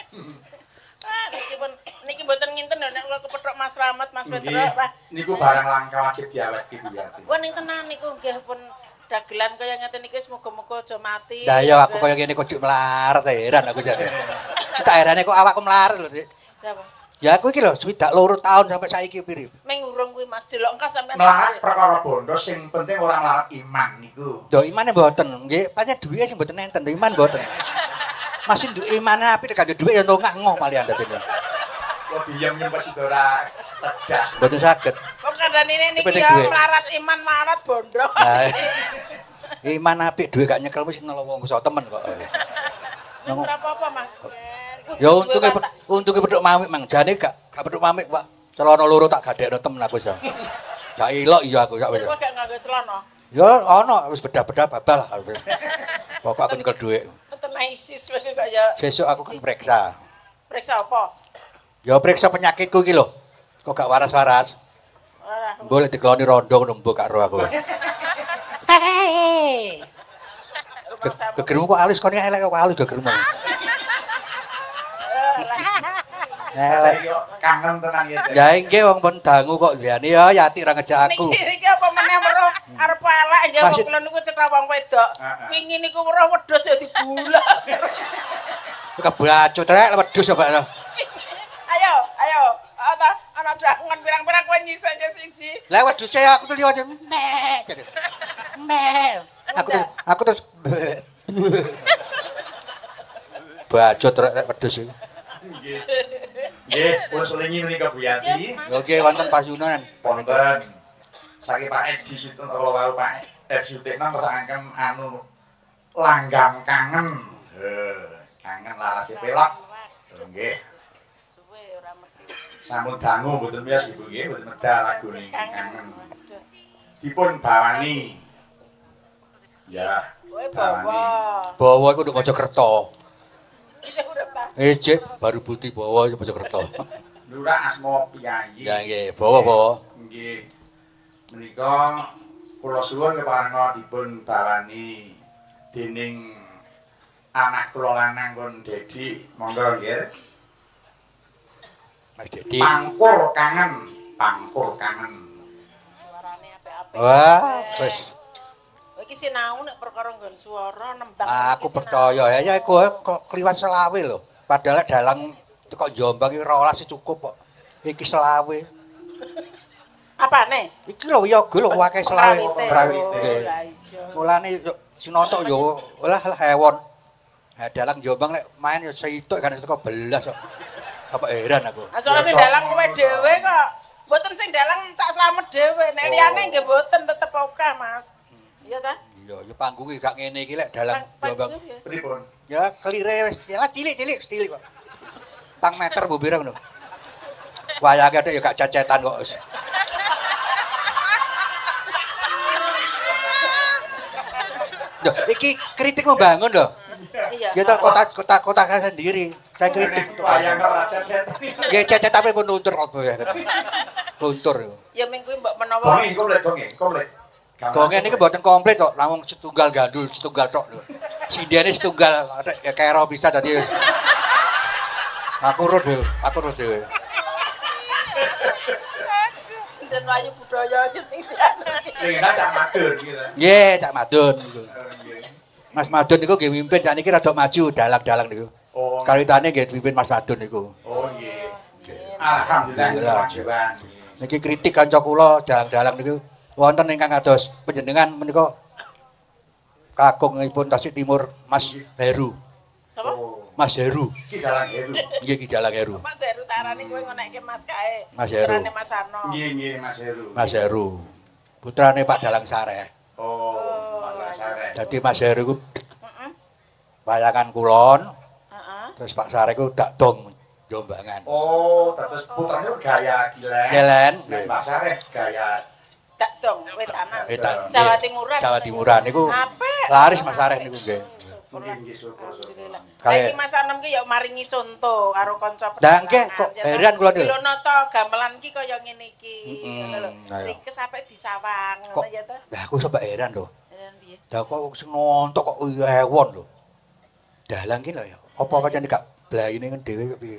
Niki mboten nginten lho nek kula kepethuk Mas Slamet, Mas Petro. Nggih. Wah, Niku barang langka wajib diawet iki ya. wah ning tenan niku nggih pun dagelan kaya ngeten iki semoga-moga aja mati. Lah ya aku kaya ngene kok melarat heran aku jare. Tak herane kok awakku melarat lho, Dik. Ya apa? Ya aku iki lho swidak 2 tahun sampai saiki piri. Ming urung kuwi Mas delok engkas sampean. Melarat perkara bondo sing penting ora melarat iman niku. Lho imane mboten. Nggih, pancen duwe sing mboten enten, iman mboten. Masih duwe imane apik gak duwe ya nongak ngoh malian dadene. Kok diam yen pas ora tedas. Mboten saged. Kok kandhane niki Penting ya duit. melarat iman melarat bondo. Lah iman apik duwe gak nyekel wis nelo wong iso temen kok. Ora apa-apa Mas. Ya untunge pedhuk mamik mang jane gak pedhuk mamik, Pak. Celana loro tak gadekno temen aku iso. Gak ilok iya aku gak wis. Kowe gak nganggo celana. Ya ana wis bedah-bedah babal lah. Pokok aku nyekel dhuwit. Tenan ISIS lagi kok ya. Besok aku kan periksa. Periksa apa? Ya periksa penyakitku iki lho. Kok gak waras-waras. Ora. Boleh dikeloni rondo ngono mbok gak ro aku. Gegermu kok alus kok elek kok alus gegermu. Elek. Kangen tenan ya. Ya nggih wong pun dangu kok liyane ya Yati ra ngejak aku. Niki apa meneh weruh arep elek ya wong Maksud- kula niku cetha wong wedok. Wingi niku weruh wedhus ya digulak terus. Kebacut rek wedhus coba. Ayo, ayo. Ana dangan pirang-pirang kowe nyisih siji. Lah wedhus e aku tuh liwat mek. Mek. Aku terus bacot rek wedhus iki. Nggih, pun selingi menika Bu Yati. Oke wonten pasunan. Wonten saking Pak Edi sinten kula wau Pak Edi Sutikna ngersakaken anu langgam kangen. Kangen larase pelak. Nggih. Suwe ora mesti. Sampun dangu mboten miyas Ibu nggih, mboten medal lagune kangen. Dipun bawani. Ya. Kowe bawa. Bawa iku nduk Mojokerto. Isih urip ta? Cek baru putih bawa iku Mojokerto. Lurah asma Piyayi. Ya nggih, bawa. Nggih. Menika kula suwun keparenga dipun bawani dening anak kula lanang kon Dedi. Monggo nggih. Mas Dedi. Pangkur kangen. Suarane apik-apik. Wah, wis Iki sinau nek perkara nggon swara nembang. aku percaya ya iku kok kliwat selawe lho. Padahal dalang teko Jombang iki 12 cukup kok. Iki selawe. Apane? Iki lho yoga lho akeh selawe. Prawite. Nggih. Lah iya. Mulane sinontok yo lah hewan. Ha dalang Jombang nek main yo seituk kan teko belas kok. Apa heran aku. Asal sing dalang kowe dhewe kok. Mboten sing dalang Cak Slamet dhewe. Nek liyane nggih mboten tetep akeh, Mas. Iya ta? Iya, ya panggunge gak ngene iki lek dalang Jombang. Pripun? Ya kelire wis, ya cilik kok. Tang meter mbok pirang lho. Wayange tok ya gak cecetan kok. Loh, iki kritik membangun loh. Iya. Kita kota sendiri. Saya kritik. Wayang ora cecet. Nggih cecet tapi pun luntur kok ya. Luntur. Ya ming kuwi mbok menawa. Gonge, komplit. Gonge niki mboten komplit kok, namung setunggal gandul, setunggal tok lho. Sindene setunggal ya kero bisa dadi. Aku urut dhewe. Sinden wayu budaya iki sing dianani. Dengan Cak Madun gitu. Nggih, Cak Madun niku. Mas Madun niku nggih mimpin sak niki rada maju dalang-dalang niku. Oh. Karitane nggih mimpin Mas Madun niku. Oh nggih. Alhamdulillah kemajuan. Niki kritik kanca kula dalang-dalang niku wonten ingkang kados panjenengan menika kakungipun Tasik Timur Mas Heru. Sapa? Mas Heru. Ki dalang Heru. Nggih Ki Dalang Heru. Mas Heru tarane kowe ngonekke Mas kae. Mas Heru. Putrane Mas Arno. Nggih Mas Heru. Mas Heru. Putrane Pak Dalang Sareh. Oh, Pak Sareh. Dadi Mas Heru ku wayangan kulon, Heeh. terus Pak Sareh ku dak dong Jombangan. Oh, terus putrane gaya Gilen. Gilen. Nek Pak Sareh gaya Tak dong wetanan. Wetan. Jawa Timuran. Jawa Timuran niku Apik. laris Mas Sareh niku nggih. nggih syukur. Alhamdulillah. Kayak- Saiki Mas Anom ki ya maringi contoh karo kanca Lah, nggih, kok heran kula niku. Lho nata gamelan ki kaya ngene iki. Ngono lho. ayo. Rikes sampe disawang Kok ngono ya to. lah aku sampe heran lho. Dan piye? Lah kok sing nontok kok ewon lho. Dalang ki lho ya. Apa pancen gak blaine kan dhewe kok piye.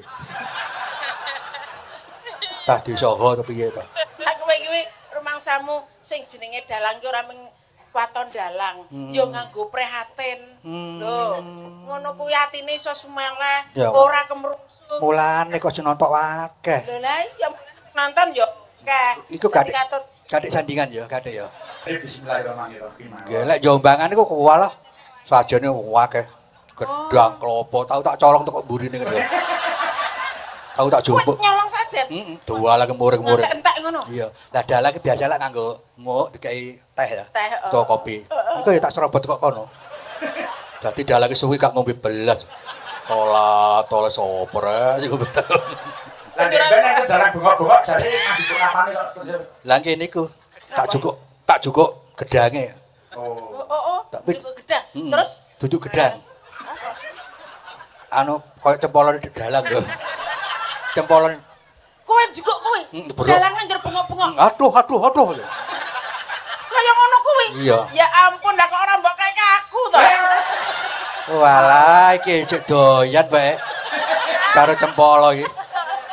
Tah disoho to piye to. Lah kowe iki rumangsamu sing jenenge dalang ki ora mung waton dalang, ya nganggo prihatin. Lho, ngono kuwi atine iso sumeleh, Ya. ora kemrungsung. Mulane kok sing nontok akeh. Lho lah iya nonton yo akeh. Iku Dadi gadik katut gadik sandingan ya, gadik ya. Bismillahirrahmanirrahim. Nggih lek Jombangan niku kuwalah sajane akeh. Gedang klopo, tau tak colong teko mburine ngene. Tau tak kowe jumpuk. nyolong sajen. Dua lagi muring-muring. Entek ngono. Iya, lah dalang ki biasa lek nganggo nguk dikai teh ya. Teh, Utawa kopi. Iku ya tak serobot kok kono. Dadi dalang ki suwi gak ngombe belas. Tole soper sing betul. Lah nek ben nek dalang bengok-bengok jare ngandipun apane kok terus. Lah nggih niku tak jukuk gedange. Oh. Oh, Tapi- cukup gedang. Terus Duduk gedang. Anu koyo cempolan di dalang lho. Cempolan. kowe juga kowe. Bro. Dalangan njero bengok-bengok. Aduh. Kaya ngono kuwi. Iya. Ya ampun, lah kok ora mbok kayak aku to. Walah iki cek doyan bae. Karo cempolo iki.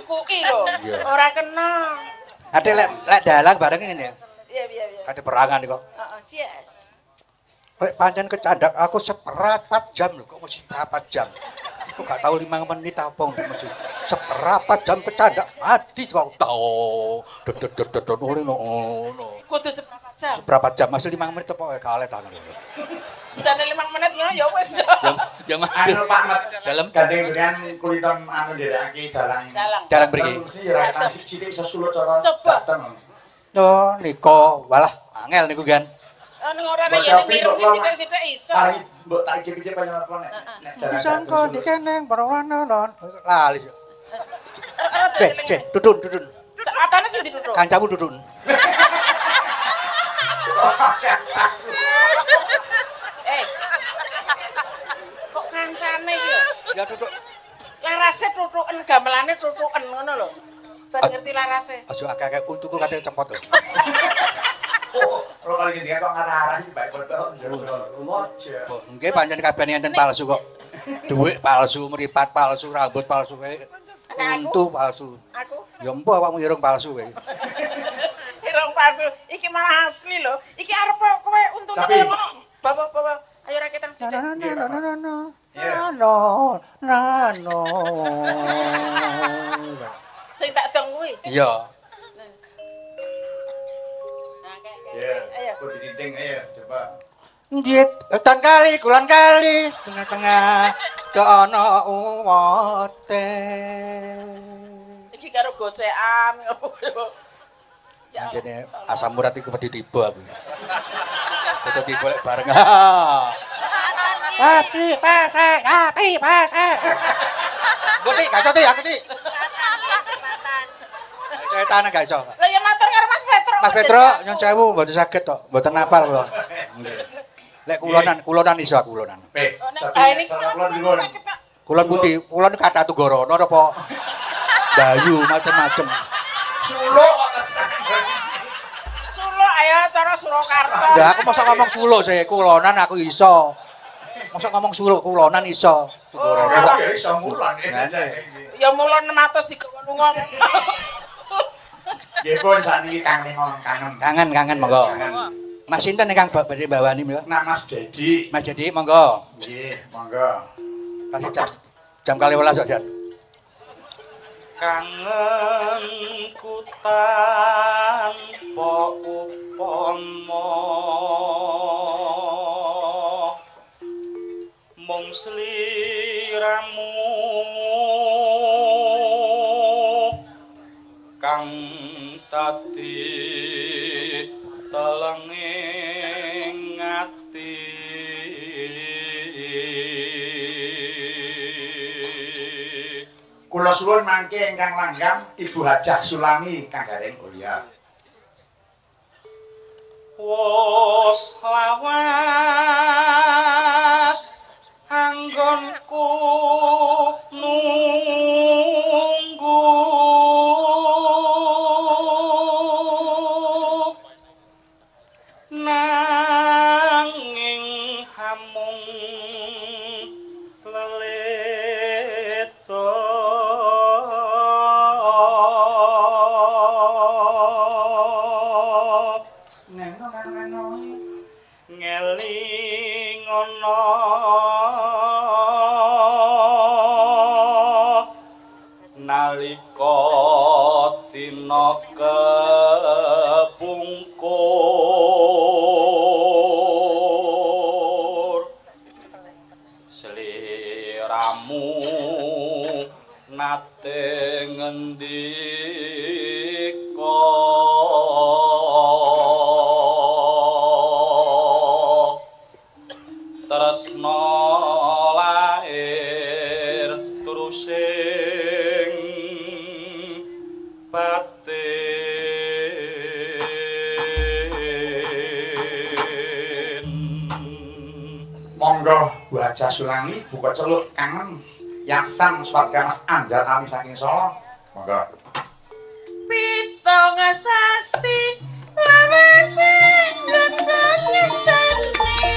dicukui lho. Ora kena. Ate lek dalang bareng ngene. Iya. Kate perangan kok. Heeh, yes. Lek pancen kecandak aku seperapat jam lho, kok mesti seperapat jam. Aku gak tahu 5 menit apa mesti. Seperapat jam kecandak mati kok tau. Dot ngono. Kudu seberapa jam? Seberapa jam masih 5 menit apa wae kalet tangan. Misale 5 menit ya wis. Ya mati. Anu Pak Mat. Dalam Gandeng dengan kulitan anu nderekake dalang. dalam mriki. Mesti ra tak sithik iso sulut cara Coba. dateng. Oh, niko walah angel niku kan. Anu ora nek yen mirip sithik-sithik iso. Paling mbok tak icip-icip aja apa nek. Disangka dikeneng parawana non. Lali. Dudun. Apane sing ditutuk? Kancamu dudun. Kok kancane iki lho? Ya duduk. Larase tutuken gamelane tutuken ngono lho. Bar ngerti larase. Aja akeh-akeh untukku kate cepot. Kalau kali ini kok ngarah-arah iki baik betul. Mojo. Nggih pancen kabeh enten palsu kok. Dhuwit palsu, mripat palsu, rambut palsu wae. Untu palsu. Aku Ya empo awakmu irung palsu wae. irung palsu. Iki malah asli lho. Iki arep kowe untune Tapi- ngono. Bawa. Ayo rakitan sithik. Nano. Sing tak dong kuwi. Iya. Nah, kayak. Ya, Ayo. aku ditinting ayo coba. Njit, hutan kali, kulon kali, tengah-tengah ke ana uwate. Iki karo gocekan ngopo. Ya. Jane asam urat iku wedi tiba aku. Tetep tiba lek bareng. Hati pasek. Boti gak iso aku sih. Setan gak iso. Lah ya matur karo Mas Petro. Mas Petro nyun sewu mboten saged tok, mboten hafal kula. Nggih. Lek kulonan iso aku kulonan. Tapi cara kulon dulu. Kulon pundi? Kulon kata Tunggorono apa Bayu macam-macam. Suluk. Sulo ayo cara Surakarta. Lah aku masa ngomong Sulo sih, kulonan aku iso. Masa ngomong Sulo kulonan iso. Tunggorono kok. Ya iso mulan ya. Ya mulo 600 dikelungan. Nggih pun sakniki kangen kangen. Kangen monggo. Mas sinten ingkang badhe bawani mila? Nah Mas Dedi. Mas Jadi monggo. Nggih, monggo. Kasih jam 12 Jan. Kangen kutan po upama mung sliramu kang tadi telenging ati Kula suwun mangke ingkang langgam Ibu Hajah Sulami kang gareng kuliah. Wos lawas anggonku nunggu nanging hamung leleto ngelingono nalika dina kepungkur sliramu nate ngendika tresna lair terusing batin Monggo Bu Hajah Sulami buka celuk kangen Yasan Swarga Mas Anjar Ami saking Solo. Monggo. Pitung sasi lawase nggon nyenteni.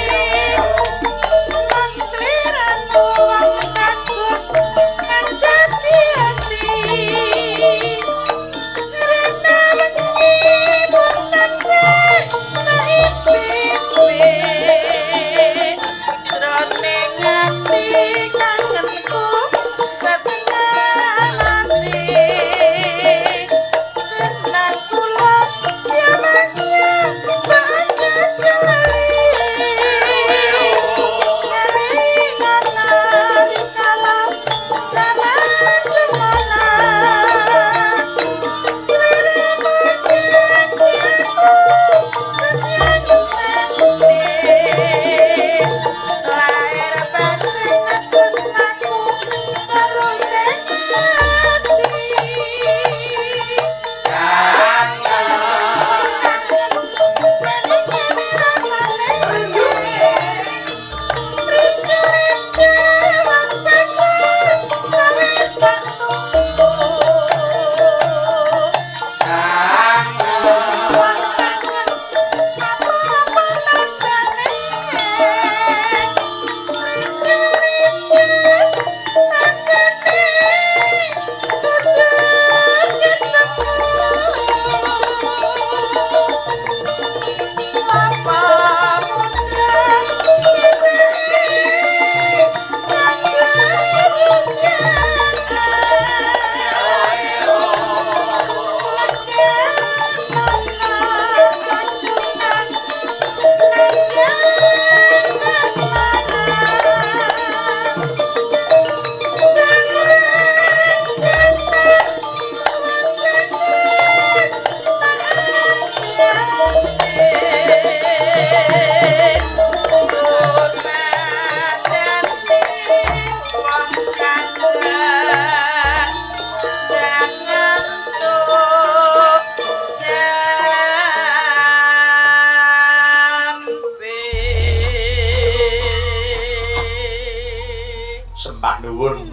Wong sliramu wong bagus kang dadi ati.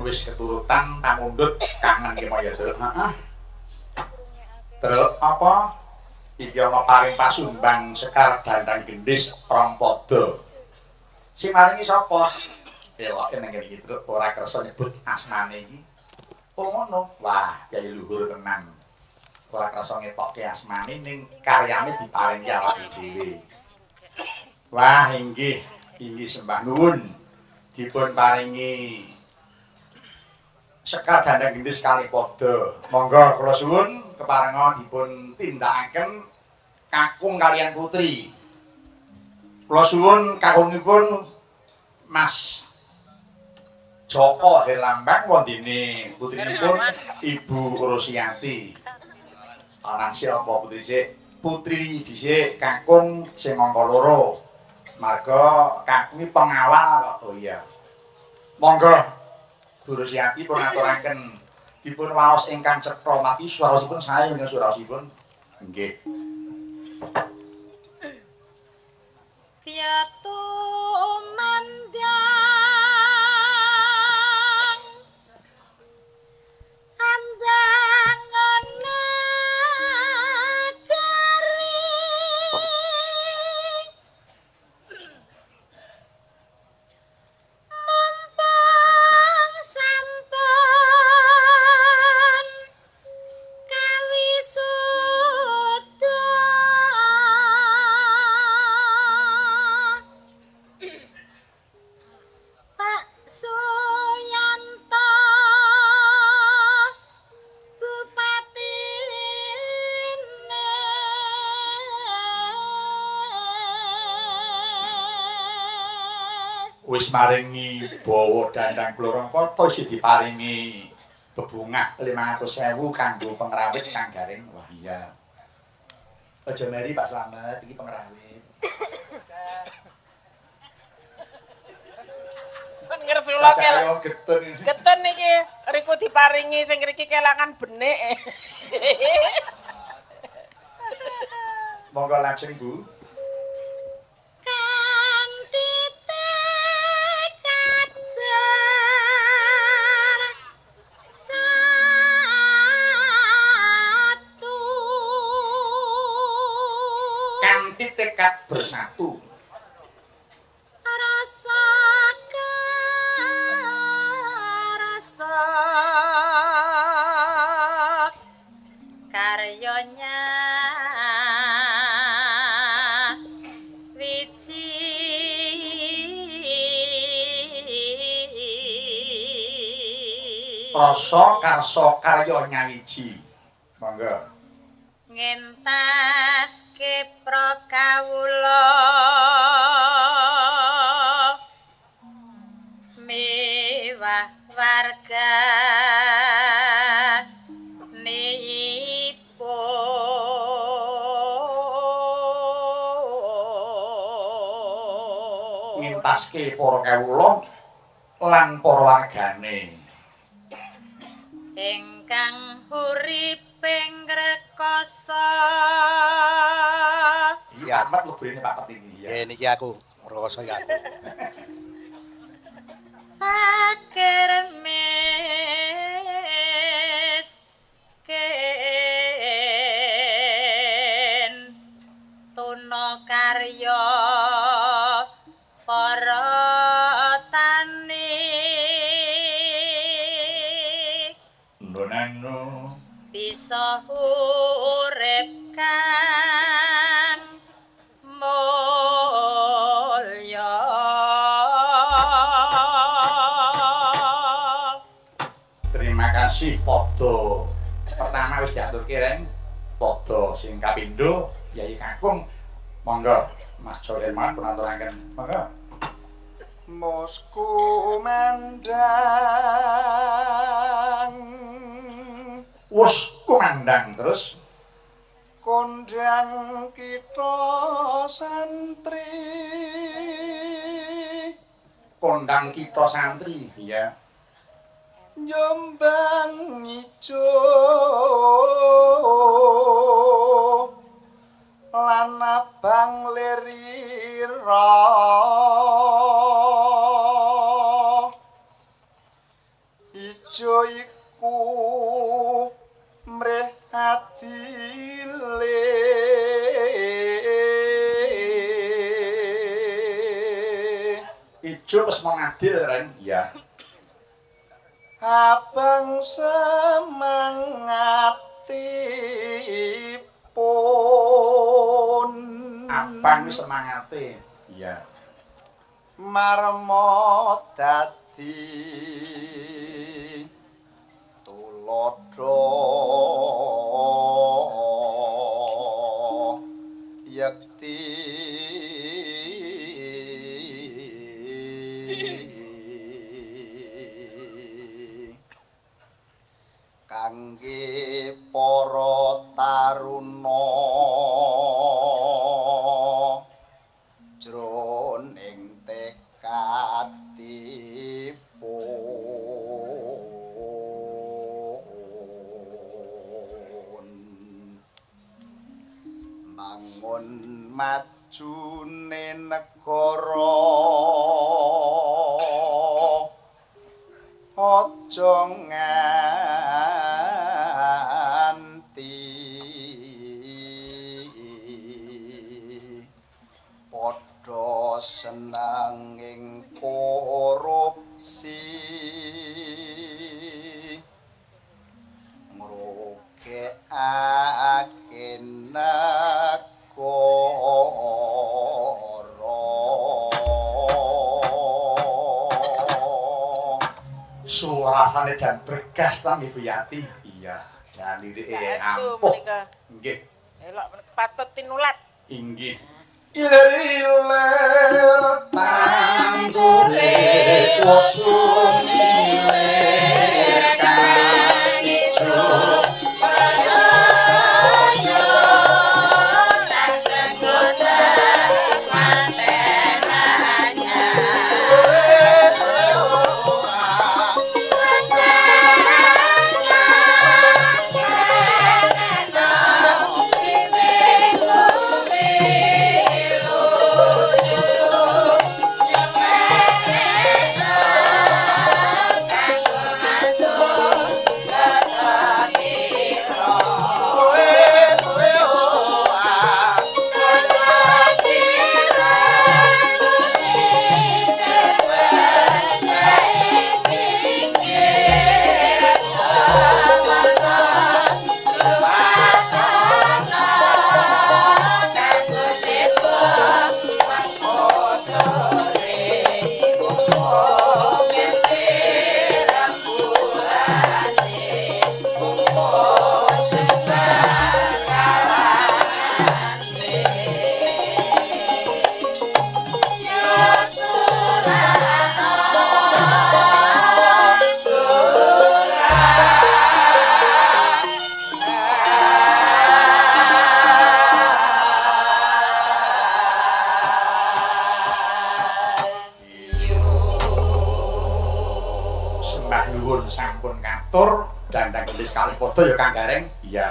wis keturutan pamundhut kangen ki Mayasa. Heeh. Terus apa? Iki ana paring pasumbang Sekar Dandang Gendhis rong padha. Sing maringi sapa? Eloke nang kene iki terus ora kersa nyebut asmane iki. Oh ngono. Wah, kyai luhur tenan. Ora kersa ngetokke asmane ning karyane diparingi awake dhewe. Wah, inggih sembah nuwun. Dipun paringi Sekar Dandang Gendhis kalih padha. Monggo kula suwun keparenga dipun tindakaken kakung kaliyan putri. Kula suwun kakungipun Mas Joko Herlambang wondene putrinipun Ibu Rosianti. Anang siapa putri sik? Putri dhisik kakung sing angka 2. Marga kakungi pengawal kok. Oh iya. Monggo Bu Rosianti pun aturaken dipun waos ingkang cetha mati swaraosipun sae menika swaraosipun. Nggih. Tiatu mandyang ambangan negeri mumpung sampun kawisuda Pak Suyanto Bupatine Wis maringi bawa dandang klorong poto isih diparingi bebungah 500.000 kanggo pengrawit kang garing. Wah iya. Aja meri Pak Slamet iki pengrawit. kan ngersula Cacah getun. geten iki riku diparingi sing mriki kelangan benik. Monggo lajeng Bu. Kanthi tekad bersatu Kanthi tekad bersatu. rasa karyonya wiji Rasa karsa karya nyawiji. Monggo. ngentaske prakawula mewah warga Ngentaske para kawula lan para wargane ingkang uriping ngrekasa iya amat lebrene Pak Petinggi ya. Niki aku ngrasa ya aku. fakir miskin tuna karya para tani Ndonanu bisa urip kang mulya. terima kasih padha. Pertama wis diaturke reng. Padha sing kapindho Yai Kakung. Monggo Mas Jo Herman pun aturaken. Monggo. Mosku mandang Wus kumandang terus kondang kita santri kondang kita santri ya. Jombang ijo lan abang lirira ijo iku mreh adile ijo wis mung adil Ren iya abang semangatipun abang semangate iya marmo dadi tulodo yakti kangge para taruna jroning tekadipun bangun majune negara aja nganti padha seneng ing korupsi ngrugekake suarasane jan bergas ta Ibu Yati iya jan lirike ampuh nggih elok patut tinulat inggih ilir-ilir tanggure kosong ilir kang ijo sampun katur dandang gelis kalih padha ya Kang Gareng. Iya.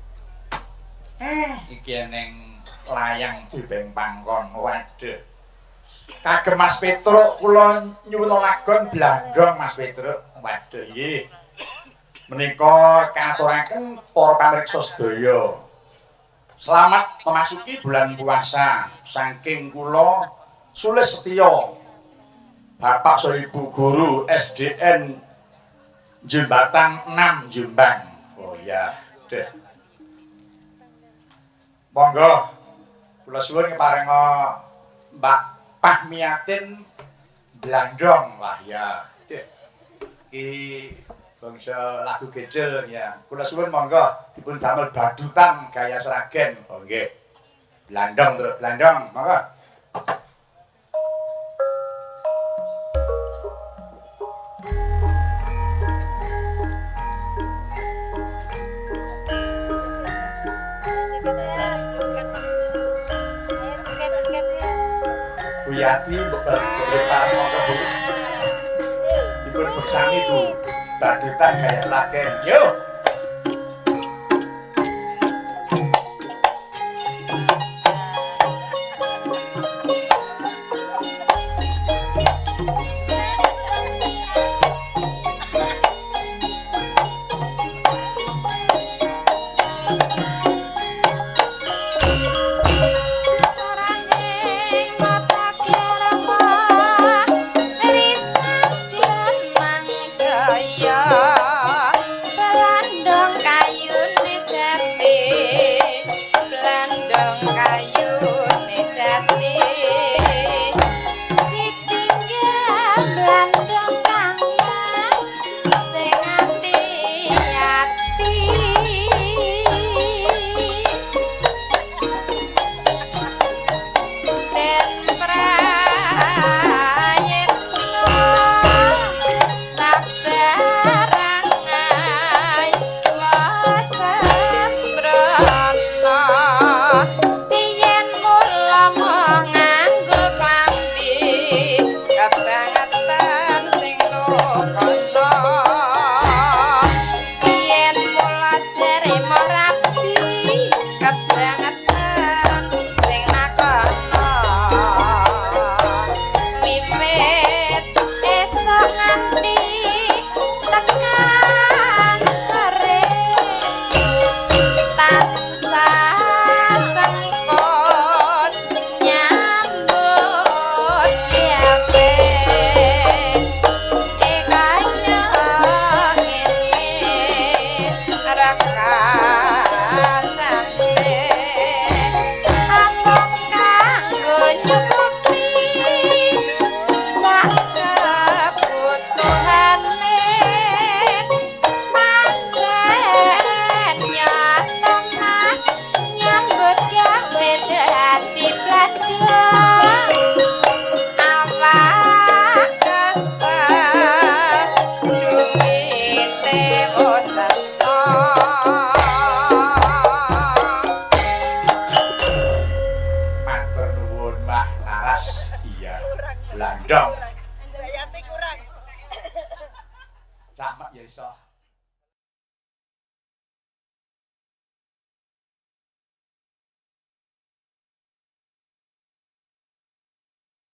Iki ning layang dibeng pangkon. Waduh. Kagem Mas Petruk kula nyuwun lagon blandong Mas Petruk. Waduh nggih. Menika katuraken para pamirsa sedaya. Selamat memasuki bulan puasa. Saking kula Sulis Setya Bapak so Ibu Guru SDN Jembatan 6 Jombang. Oh ya, deh. Monggo kula suwun keparenga Mbak Pahmiatin blandong lah ya. Deh. Iki bangsa lagu gedel ya. Kula suwun monggo dipun damel badutan gaya Sragen. Oh nggih. Blandong terus blandong, monggo. Bu Yati bergetar monggo Bu. Dipun beksani Bu. Badutan gaya Sragen. Yuk. saya belandong kayune jati belandong kayune jati ditinggal belandong kang mas sing ati ati den prayitno sabarangai wasembrono biyen mula nganggo klambi kebangetan sing nukono biyen mula jere morabi kebangetan sing nakono wiwit esok nganti tekan sore tansah sengkut nyambut gawe ekanya ngene rakasane amung kanggo nyukupi sak kebutuhane pancen nyata mas nyambut gawe dadi bladong awak kesel duwite bosenno Matur nuwun Mbah Laras. Iya. Blandong. Bayarnya kurang. Camak ya iso.